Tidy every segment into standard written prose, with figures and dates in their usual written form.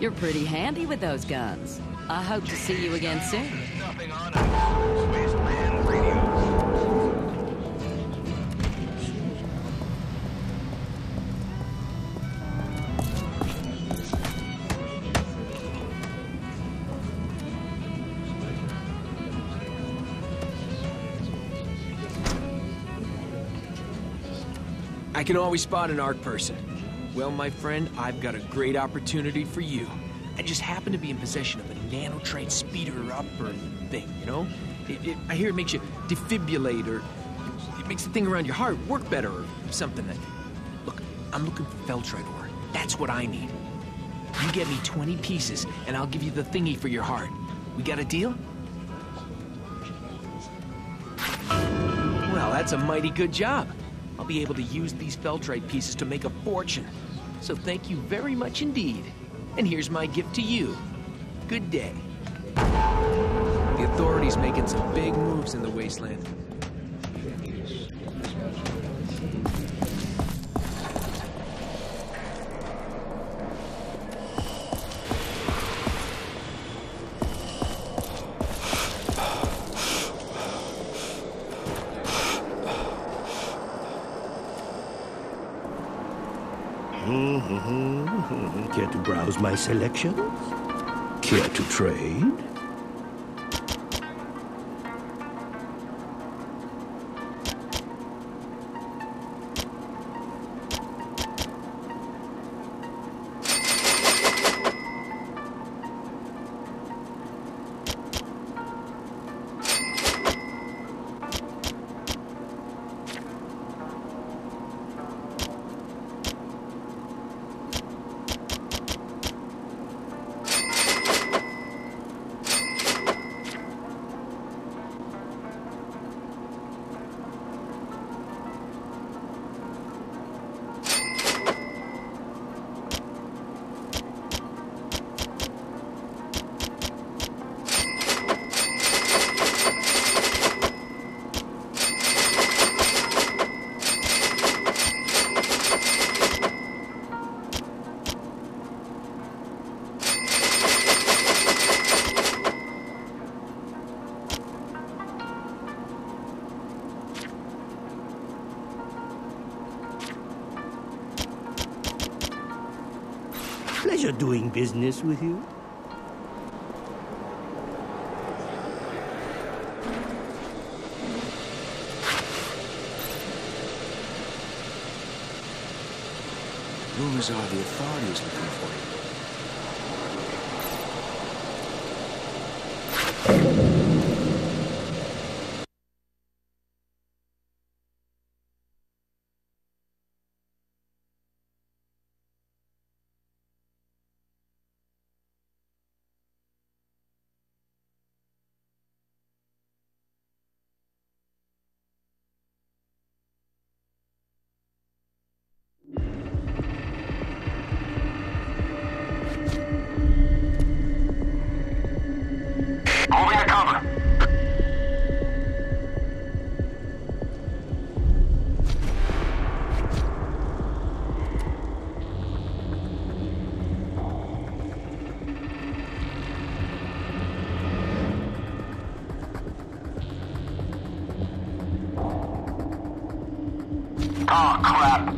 You're pretty handy with those guns. I hope to see you again soon. Nothing on us. Wasteland Radio. I can always spot an art person. Well, my friend, I've got a great opportunity for you. I just happen to be in possession of a nanotrite speeder upper thing, you know? I hear it makes you defibrillate, or it makes the thing around your heart work better, or something. Look, I'm looking for feltrite ore. That's what I need. You get me 20 pieces, and I'll give you the thingy for your heart. We got a deal? Well, that's a mighty good job. I'll be able to use these feltrite pieces to make a fortune. So thank you very much indeed. And here's my gift to you. Good day. The authorities making some big moves in the wasteland. Care to browse my selections? Care to trade? Pleasure doing business with you. Rumors are the authorities looking for you. Moving to cover. Oh, crap.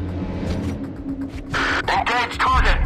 Engage target.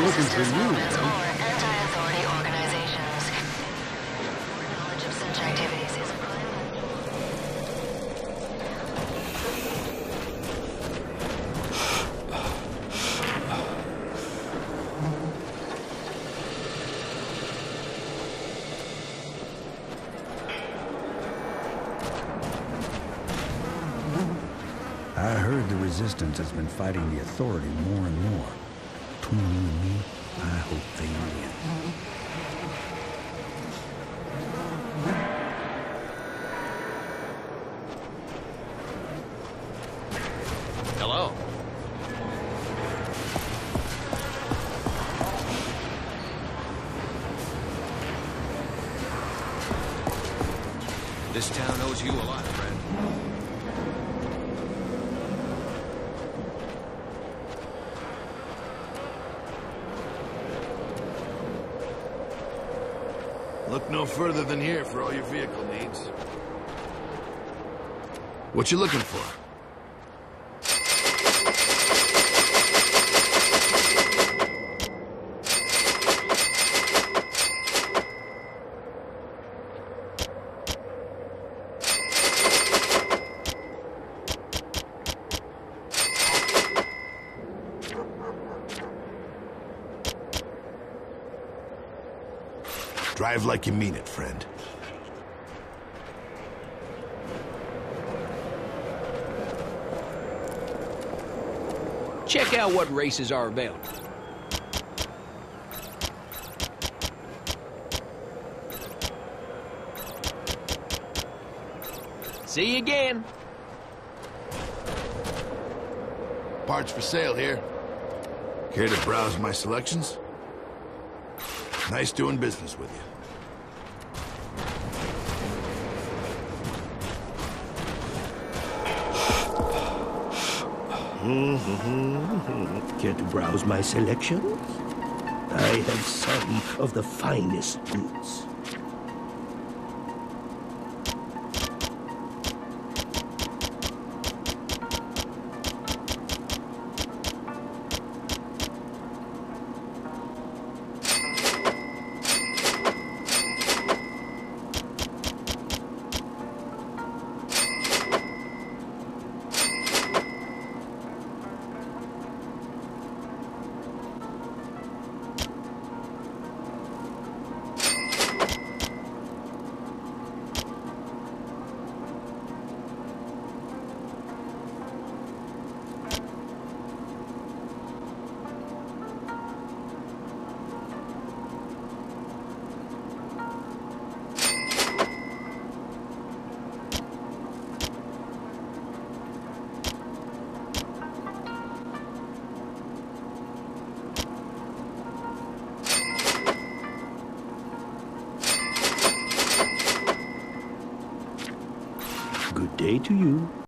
looking for you. Or anti-authority organizations. Knowledge of such activities is I heard the Resistance has been fighting the Authority more and more. Between you and me, I hope they win. Hello. This town owes you a lot, friend. Look no further than here for all your vehicle needs. What you looking for? Drive like you mean it, friend. Check out what races are available. See you again. Parts for sale here. Care to browse my selections? Nice doing business with you. Care to browse my selections? I have some of the finest boots. Good day to you.